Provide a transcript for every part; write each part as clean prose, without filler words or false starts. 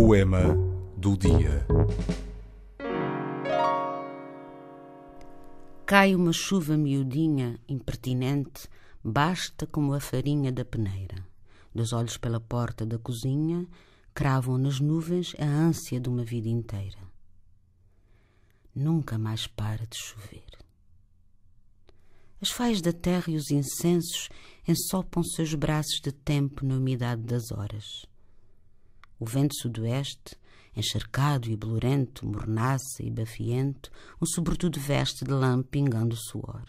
Poema do dia. Cai uma chuva miudinha, impertinente, basta como a farinha da peneira. Dos olhos pela porta da cozinha, cravam nas nuvens a ânsia de uma vida inteira. Nunca mais para de chover. As faias da terra e os incensos ensopam seus braços de tempo na umidade das horas. O vento sudoeste, encharcado e bolorento, mornaça e bafiento, um sobretudo veste de lã pingando suor.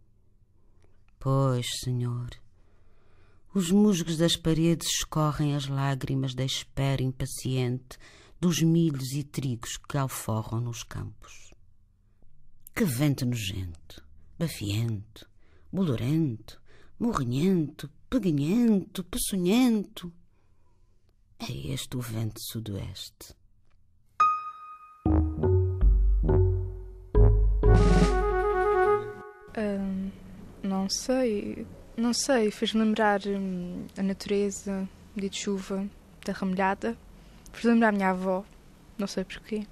Pois, Senhor, os musgos das paredes escorrem as lágrimas da espera impaciente dos milhos e trigos que alforram nos campos. Que vento nojento, bafiento, bolorento, morrinhento, peguinhento, peçonhento. É este o vento sudoeste. Não sei, fez-me lembrar a natureza, o dia de chuva, da ramelhada. Fez-me lembrar a minha avó, não sei porquê.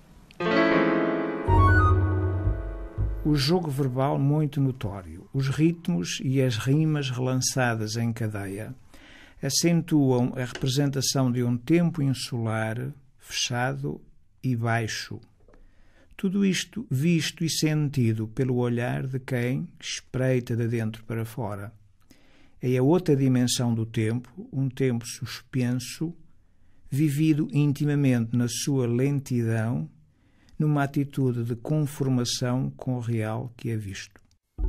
O jogo verbal muito notório, os ritmos e as rimas relançadas em cadeia acentuam a representação de um tempo insular, fechado e baixo. Tudo isto visto e sentido pelo olhar de quem espreita de dentro para fora. É a outra dimensão do tempo, um tempo suspenso, vivido intimamente na sua lentidão, numa atitude de conformação com o real que é visto.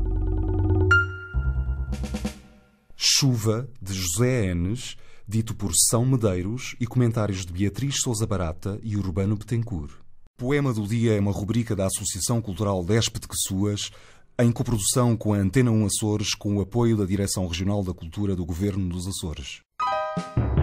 Chuva, de José Enes, dito por São Medeiros, e comentários de Beatriz Sousa Barata e Urbano Betancourt. Poema do Dia é uma rubrica da Associação Cultural Déspede Quessuas, em coprodução com a Antena 1 Açores, com o apoio da Direção Regional da Cultura do Governo dos Açores.